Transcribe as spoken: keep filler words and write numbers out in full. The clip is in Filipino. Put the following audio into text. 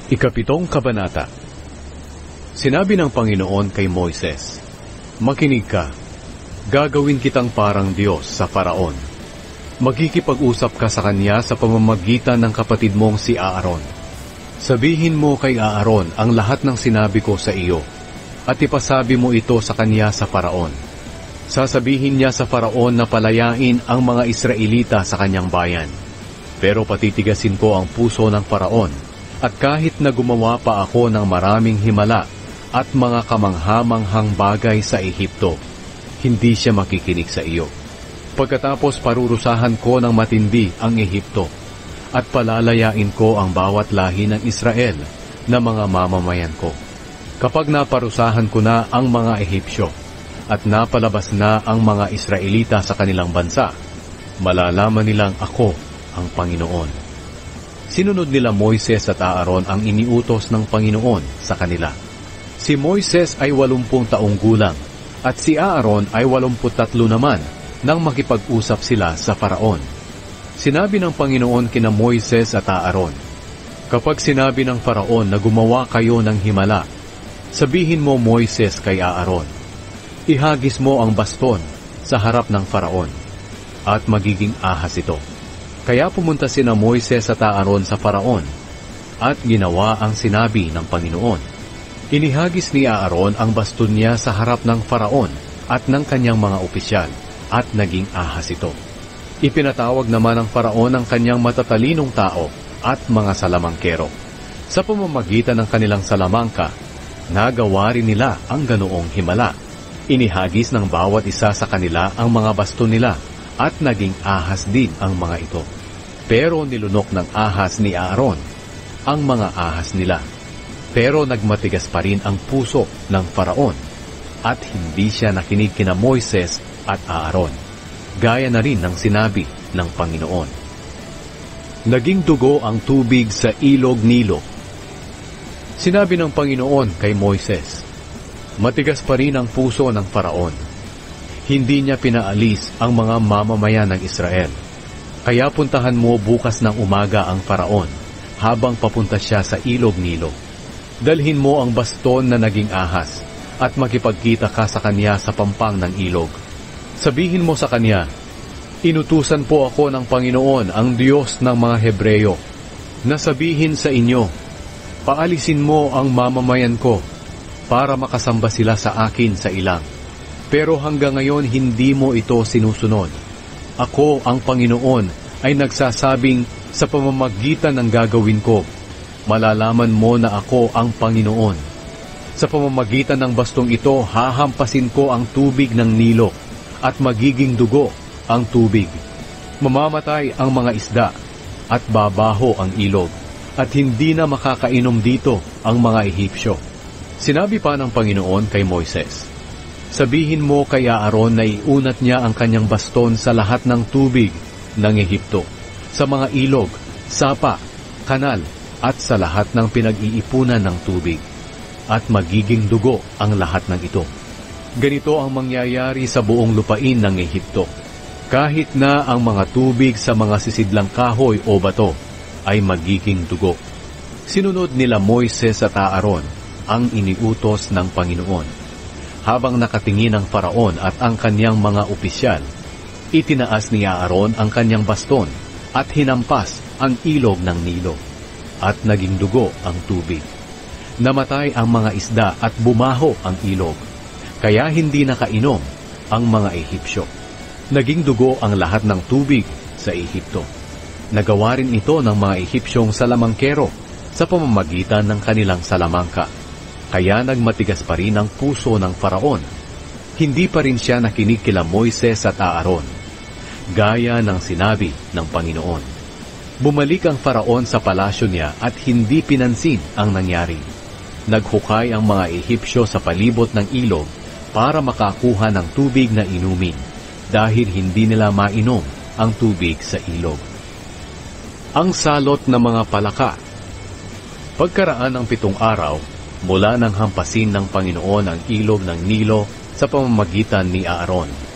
Ikapitong Kabanata. Sinabi ng Panginoon kay Moises, "Makinig ka, gagawin kitang parang Diyos sa Faraon. Magkikipag-usap ka sa kanya sa pamamagitan ng kapatid mong si Aaron. Sabihin mo kay Aaron ang lahat ng sinabi ko sa iyo, at ipasabi mo ito sa kanya sa Faraon. Sasabihin niya sa Faraon na palayain ang mga Israelita sa kanyang bayan. Pero patitigasin ko ang puso ng Faraon, at kahit na gumawa pa ako ng maraming himala at mga kamanghamanghang bagay sa Ehipto, hindi siya makikinig sa iyo. Pagkatapos parurusahan ko ng matindi ang Ehipto, at palalayain ko ang bawat lahi ng Israel na mga mamamayan ko. Kapag naparusahan ko na ang mga Ehipsyo, at napalabas na ang mga Israelita sa kanilang bansa, malalaman nilang ako ang Panginoon." Sinunod nila Moises at Aaron ang iniutos ng Panginoon sa kanila. Si Moises ay walumpung taong gulang, at si Aaron ay walumput tatlo naman nang makipag-usap sila sa Faraon. Sinabi ng Panginoon kina Moises at Aaron, "Kapag sinabi ng Faraon na gumawa kayo ng himala, sabihin mo Moises kay Aaron, ihagis mo ang baston sa harap ng Faraon, at magiging ahas ito." Kaya pumunta sina Moises at Aaron sa Faraon, at ginawa ang sinabi ng Panginoon. Inihagis ni Aaron ang baston niya sa harap ng Faraon at ng kanyang mga opisyal, at naging ahas ito. Ipinatawag naman ng Faraon ang kanyang matatalinong tao at mga salamangkero. Sa pamamagitan ng kanilang salamangka, nagawa rin nila ang ganoong himala. Inihagis ng bawat isa sa kanila ang mga baston nila, at naging ahas din ang mga ito. Pero nilunok ng ahas ni Aaron ang mga ahas nila. Pero nagmatigas pa rin ang puso ng Faraon, at hindi siya nakinig kina Moises at Aaron, gaya na rin ng sinabi ng Panginoon. Naging dugo ang tubig sa ilog Nilo. Sinabi ng Panginoon kay Moises, "Matigas pa rin ang puso ng Faraon. Hindi niya pinaalis ang mga mamamayan ng Israel. Kaya puntahan mo bukas ng umaga ang Faraon habang papunta siya sa ilog Nilo. Dalhin mo ang baston na naging ahas at makipagkita ka sa kanya sa pampang ng ilog. Sabihin mo sa kanya, inutusan po ako ng Panginoon, ang Diyos ng mga Hebreyo, na sabihin sa inyo, paalisin mo ang mamamayan ko para makasamba sila sa akin sa ilang. Pero hanggang ngayon hindi mo ito sinusunod. Ako, ang Panginoon, ay nagsasabing sa pamamagitan ng gagawin ko, malalaman mo na ako ang Panginoon. Sa pamamagitan ng bastong ito, hahampasin ko ang tubig ng Nilo, at magiging dugo ang tubig. Mamamatay ang mga isda, at babaho ang ilog, at hindi na makakainom dito ang mga Ehipsyo." Sinabi pa ng Panginoon kay Moises, "Sabihin mo kay Aaron na iunat niya ang kanyang baston sa lahat ng tubig ng Ehipto, sa mga ilog, sapa, kanal, at sa lahat ng pinag-iipunan ng tubig, at magiging dugo ang lahat ng ito. Ganito ang mangyayari sa buong lupain ng Ehipto, kahit na ang mga tubig sa mga sisidlang kahoy o bato ay magiging dugo." Sinunod nila Moises at Aaron ang iniutos ng Panginoon. Habang nakatingin ang Faraon at ang kanyang mga opisyal, itinaas ni Aaron ang kanyang baston at hinampas ang ilog ng Nilo, at naging dugo ang tubig. Namatay ang mga isda at bumaho ang ilog, kaya hindi nakainom ang mga Ehipsyo. Naging dugo ang lahat ng tubig sa Ehipto. Nagawa rin ito ng mga Ehipsyong salamangkero sa pamamagitan ng kanilang salamangka. Kaya nagmatigas pa rin ang puso ng Faraon. Hindi pa rin siya nakinig kila Moises at Aaron, gaya ng sinabi ng Panginoon. Bumalik ang Faraon sa palasyo niya at hindi pinansin ang nangyari. Naghukay ang mga Ehipsyo sa palibot ng ilog para makakuha ng tubig na inumin, dahil hindi nila mainom ang tubig sa ilog. Ang salot ng mga palaka. Pagkaraan ng pitong araw, mula nang hampasin ng Panginoon ang ilog ng Nilo sa pamamagitan ni Aaron,